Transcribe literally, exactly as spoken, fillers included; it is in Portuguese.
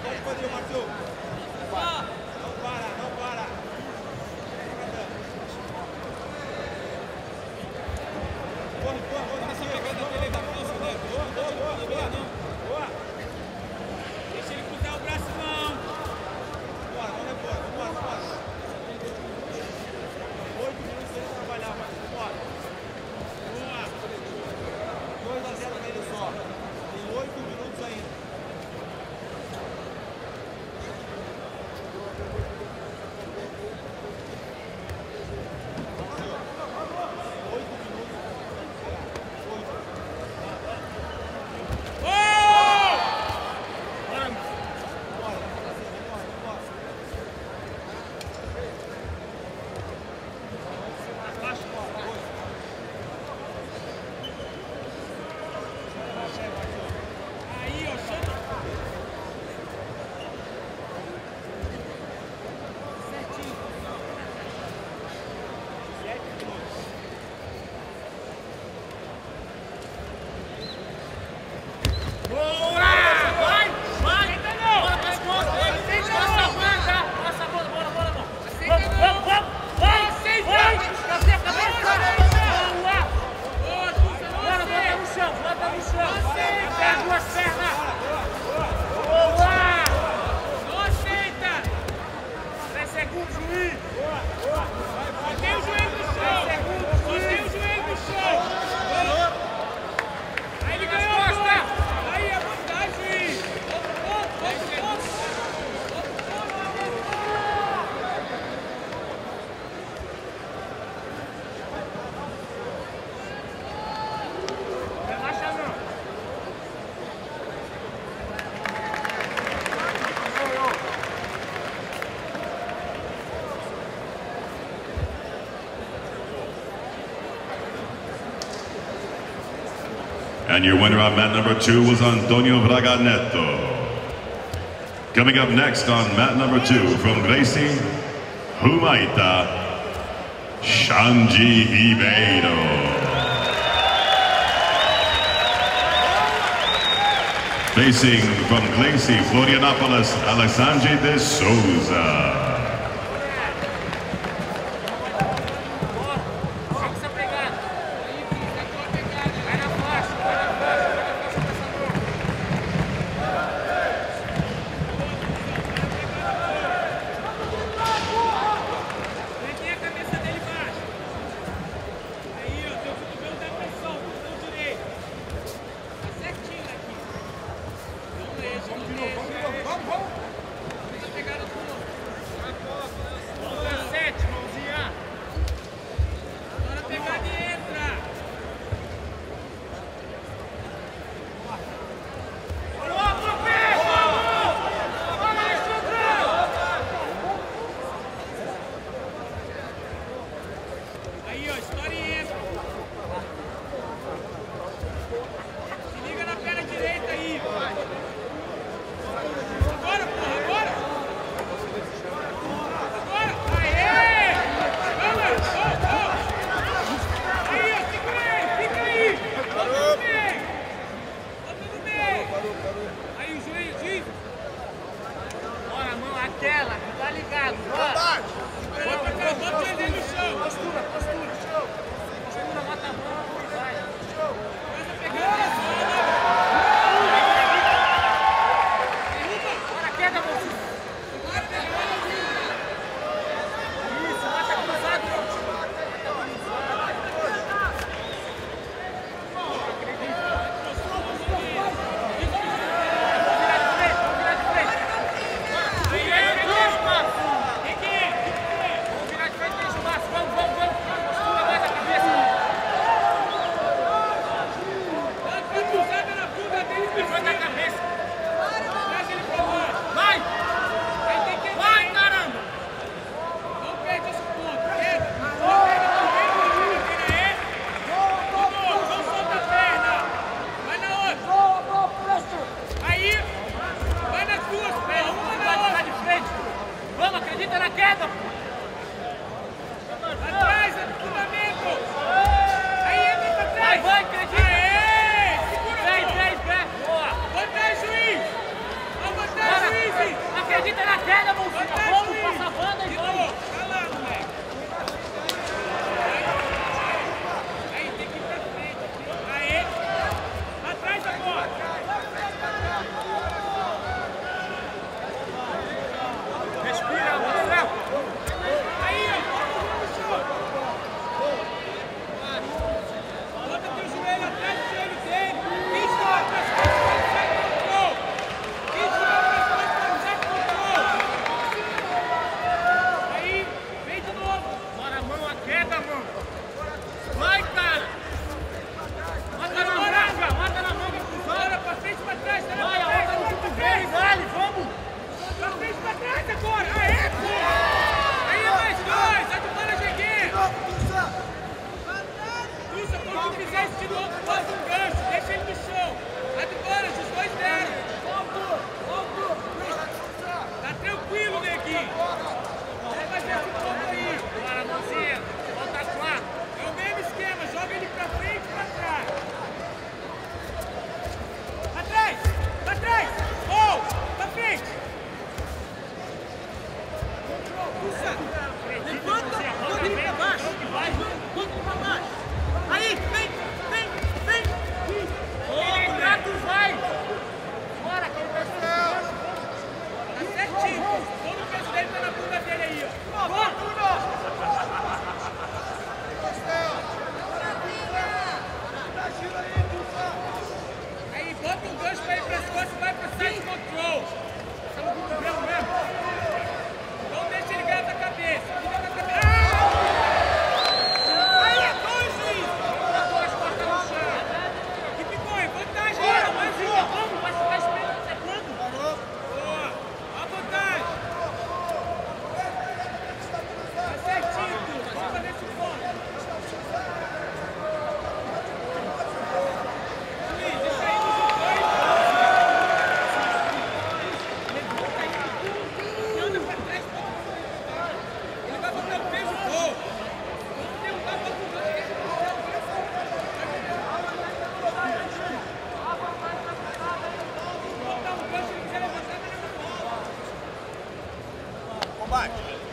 And your winner on mat number two was Antonio Braga Neto. Coming up next on mat number two from Gracie Humaita, Xande Ribeiro. Facing from Gracie, Florianopolis, Alexandre de Souza. que tá na queda, mocinha. Vamos, passa a banda e vamos. Vai lá, moleque. Aí, tem que ir pra frente. Aê. Atrás agora. Respira, Léo. Aí, ó. Bota teu joelho atrás do joelho dele. Isso, ó, pra sai do controle. Isso, ó, pra sai do controle. Aí, vem de novo. Bora a mão, a queda, mão. Vai, cara. Mata na mão, mata na mão. Bora pra frente, pra trás. Vai, a outra no cotovelo, dale, vamos. Pra frente, pra trás agora. Aê, pô. Aí, mais dois. A do Parajeguê. Tussa, quando tu fizer isso de novo, bota um gancho. Deixa ele no chão. A do Parajeguê, os dois deram. Tá tranquilo, neguinho. Vai fazer esse ponto aí. Bora, mãozinha. Volta quatro. É o mesmo esquema. Joga ele pra frente e pra trás. Pra trás. Pra trás. Oh, pra frente. Tussa. Levanta. Levanta ele pra baixo. Levanta pra baixo. Aí, vem. Vem. Vem. Ele entrar, tu vai. Bora, que ele vai ser. Tá certinho. Todo o peso dele tá na bunda dele aí, ó. Bora, Bruno. Aí, bota um gancho pra ele pras costas e vai pra side control. Estamos com o problema mesmo. Não deixa ele ganhar da cabeça. Fica na cabeça. Ah! Aí, é dois, juiz. Botou as costas no chão. E ficou em vantagem. Bora, mais uma. Vamos, vai ficar esperando um segundo. Parou. Boa. Ó a vantagem. Tá certinho, tu. Só pra ver se pode. Juiz, deixa aí nos dois. Levanta aí. E anda pra trás. Ele vai botar o peso gol. Vamos tentar pra tu. Botar um gancho e quiser levantar, vai levantar. Combate.